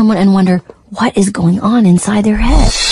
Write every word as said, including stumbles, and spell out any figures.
someone and wonder what is going on inside their head.